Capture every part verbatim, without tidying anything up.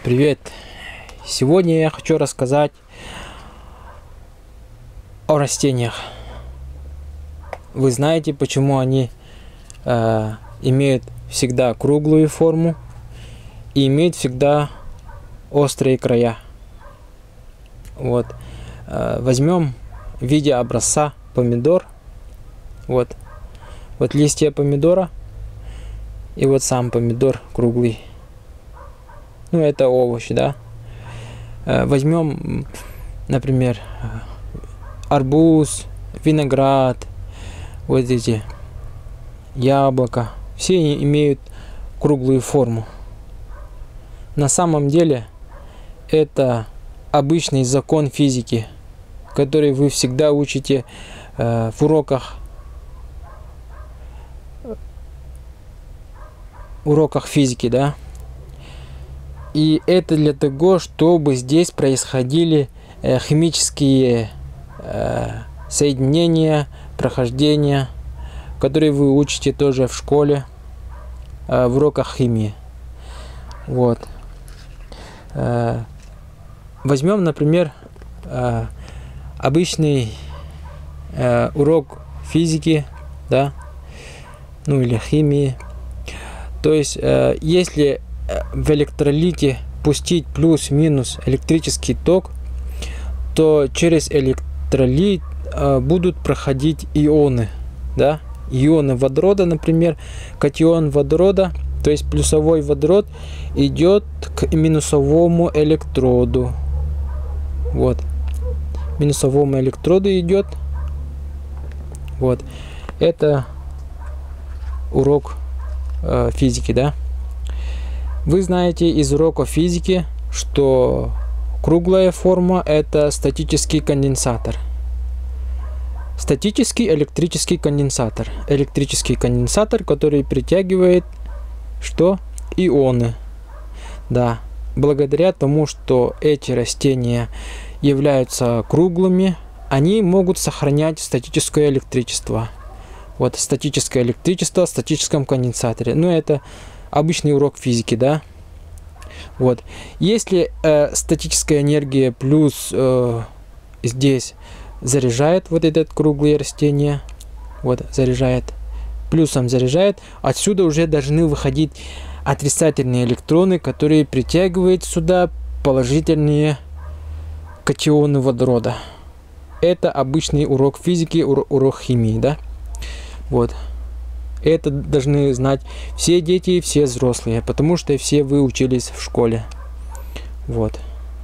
Привет! Сегодня я хочу рассказать о растениях. Вы знаете, почему они э, имеют всегда круглую форму и имеют всегда острые края. Вот. Э, возьмем в виде образца помидор. Вот. Вот листья помидора. И вот сам помидор круглый. Ну, это овощ, да. Возьмем, например, арбуз, виноград, вот эти яблоко. Все имеют круглую форму. На самом деле, это обычный закон физики, который вы всегда учите в уроках, уроках физики, да. И это для того, чтобы здесь происходили э, химические э, соединения, прохождения, которые вы учите тоже в школе, э, в уроках химии. Вот. Э, возьмем, например, э, обычный э, урок физики, да, ну или химии. То есть, э, если в электролите пустить плюс-минус электрический ток, то через электролит э, будут проходить ионы, да? Ионы водорода, например, катион водорода, то есть плюсовой водород идет к минусовому электроду. Вот. Минусовому электроду идет. Вот. Это урок э, физики, да? Вы знаете из урока физики, что круглая форма – это статический конденсатор. Статический электрический конденсатор. Электрический конденсатор, который притягивает что? Ионы. Да, благодаря тому, что эти растения являются круглыми, они могут сохранять статическое электричество. Вот статическое электричество в статическом конденсаторе. Ну, это обычный урок физики, да. Вот. Если э, статическая энергия плюс э, здесь заряжает вот этот круглое растение, вот заряжает, плюсом заряжает, отсюда уже должны выходить отрицательные электроны, которые притягивают сюда положительные катионы водорода. Это обычный урок физики, ур урок химии, да. Вот. Это должны знать все дети и все взрослые, потому что все вы учились в школе. Вот.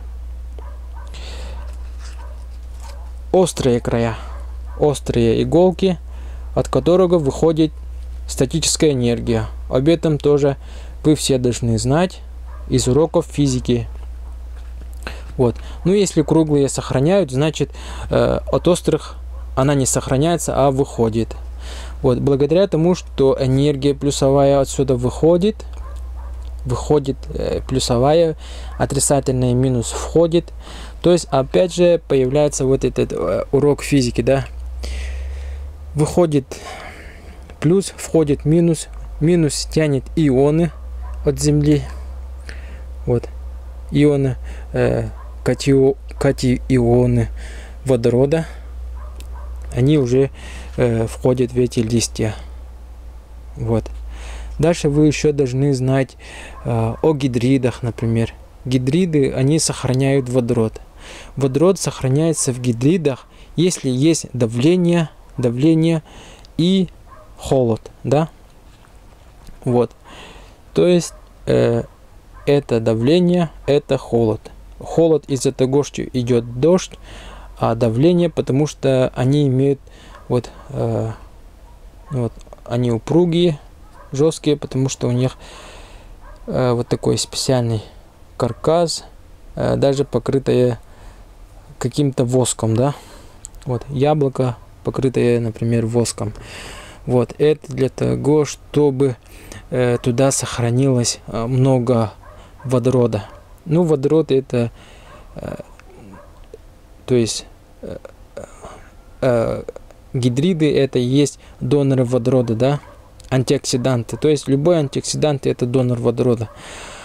Острые края. Острые иголки, от которого выходит статическая энергия. Об этом тоже вы все должны знать из уроков физики. Вот. Ну, если круглые сохраняют, значит, э, от острых она не сохраняется, а выходит. Вот, благодаря тому, что энергия плюсовая отсюда выходит, выходит э, плюсовая, отрицательная минус входит. То есть, опять же, появляется вот этот э, урок физики, да. Выходит плюс, входит минус, минус тянет ионы от Земли. Вот, ионы, э, катио, катионы водорода, они уже э, входят в эти листья. Вот. Дальше вы еще должны знать э, о гидридах, например. Гидриды, они сохраняют водород. Водород сохраняется в гидридах, если есть давление, давление и холод, да. Вот. То есть э, это давление, это холод. Холод из-за того, что идет дождь, а давление, потому что они имеют вот, э, вот они упругие, жесткие, потому что у них э, вот такой специальный каркас, э, даже покрытое каким-то воском, да. Вот яблоко, покрытое, например, воском. Вот это для того, чтобы э, туда сохранилось э, много водорода. Ну, водород это э, то есть э, э, гидриды это есть доноры водорода, да, антиоксиданты. То есть любой антиоксидант это донор водорода.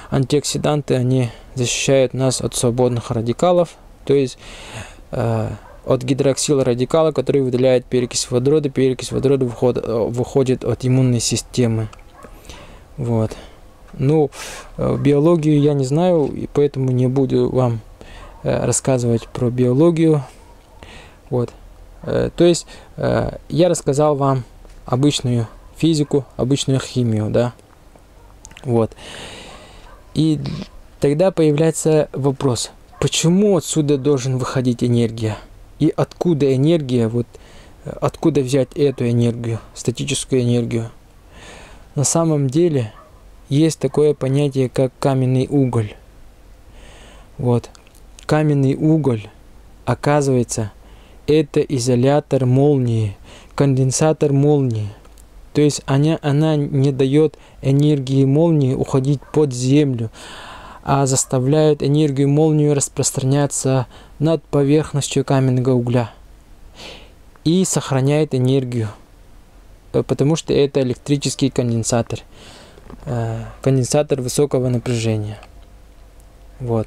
антиоксиданты, они защищают нас от свободных радикалов, то есть э, от гидроксила радикала, который выделяет перекись водорода. Перекись водорода выходит, выходит от иммунной системы. Вот. Ну, биологию я не знаю, и поэтому не буду вам э, рассказывать про биологию. Вот. Э, то есть э, я рассказал вам обычную физику, обычную химию, да. Вот. И тогда появляется вопрос, почему отсюда должен выходить энергия? И откуда энергия, вот откуда взять эту энергию, статическую энергию? На самом деле есть такое понятие, как каменный уголь. Вот. Каменный уголь, оказывается, это изолятор молнии, конденсатор молнии. То есть она, она не дает энергии молнии уходить под землю, а заставляет энергию молнии распространяться над поверхностью каменного угля и сохраняет энергию, потому что это электрический конденсатор, конденсатор высокого напряжения. Вот.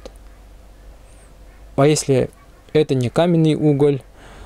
А если это не каменный уголь,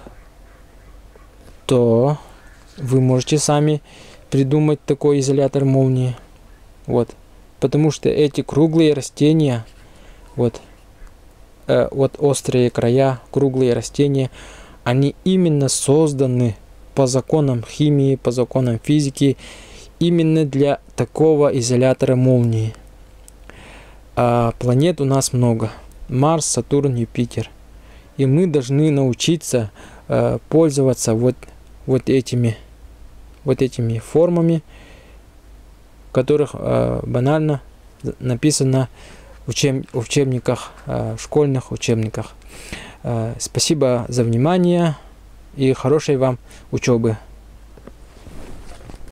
то вы можете сами придумать такой изолятор молнии. Вот. Потому что эти круглые растения, вот, э, вот острые края, круглые растения, они именно созданы по законам химии, по законам физики, именно для такого изолятора молнии. А планет у нас много. Марс, Сатурн, Юпитер. И мы должны научиться э, пользоваться вот, вот этими, вот этими формами, в которых э, банально написано в, учеб, в учебниках, э, в школьных учебниках. Э, спасибо за внимание и хорошей вам учебы.